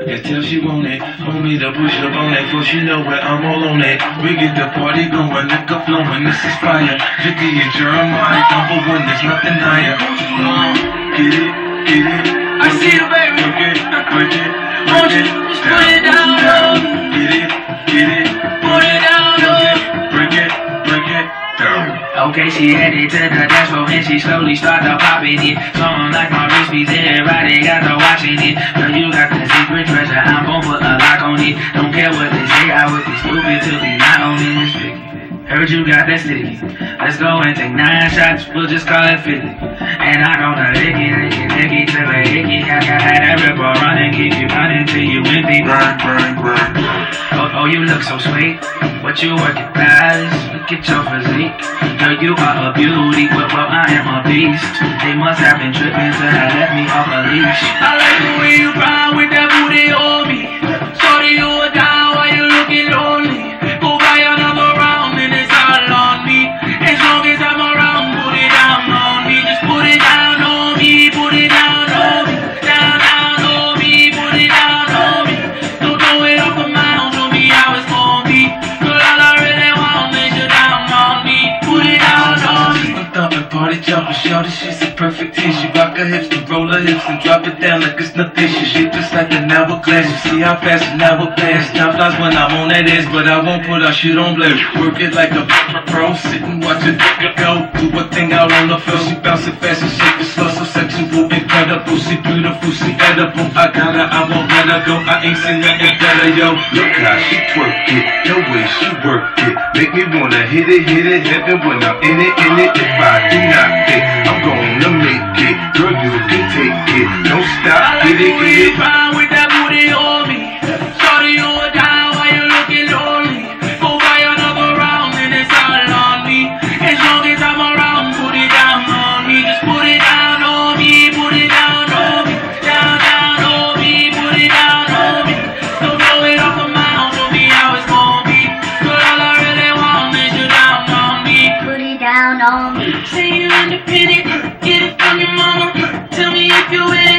and tell she want it. Want me to push up on that, for she know where I'm all on it. We get the party going, liquor flowing, this is fire. Vicky and Jeremiah, number one, there's nothing higher. Get it, get it. I see you, baby. Work it, work it, Won't work you it. just put it down low? Get it, get it. Put it down low. Break it, break it down. Okay, she headed to the dance floor and she slowly started popping it. Something like my wrist piece, everybody got to watching it. Girl, you got the secret treasure, I'm gon' put a lock on it. Don't care what they say, I would be stupid till we not on this trick. Heard you got that sticky. Let's go and take 9 shots, we'll just call it 50. And I gonna lick it till it hickey. I got that ripper running, keep you running till you empty. Burn, burn, burn. Oh, you look so sweet. What you working past? Look at your physique. Girl, you are a beauty, well, I am a beast. They must have been tripping to have let me off a leash. I like the way you ride with that booty on me. Shorty, you are down while you looking lonely. Go buy another round and it's all on me. As long as I'm around, put it down on me. Just put it down on me, put it down on me. Down, down on me, put it down on me. Don't throw it off the mound, show me how it's gonna be. Girl, all I really want is you down on me. Put it down on me. I'm thumping, party jumping, shorty, she's a perfect 10. She rock her hips and roll her hips and drop it down like it's nothing. She shit just like an hourglass. You see how fast an hourglass. Time flies when I'm on that ass, but I won't put our shit on blast. Work it like a pro, sit and watch it go. Do a thing out on the floor. She bouncing fast and shake it slow, so sexual, incredible. She beautiful, she edible. I got her, I won't let her go. I ain't seen nothing better, yo. Look how she twerk it, the way she work it. Make me wanna hit it, heaven when I'm in it. If I do not fit, I'm gonna make it. Girl, you can take it. Don't stop, get it, get it. Fine with that booty on me. Shorty, you are down while you looking lonely. Go buy another round and it's all on me. As long as I'm around, put it down on me. Just put it down on me, put it down on me. Down, down on me, put it down on me. Don't throw it off the mound, show me how it's gonna be. Girl, all I really want is you down on me. Put it down on me. Say you're independent, get it from your mama. Tell me if you're with it.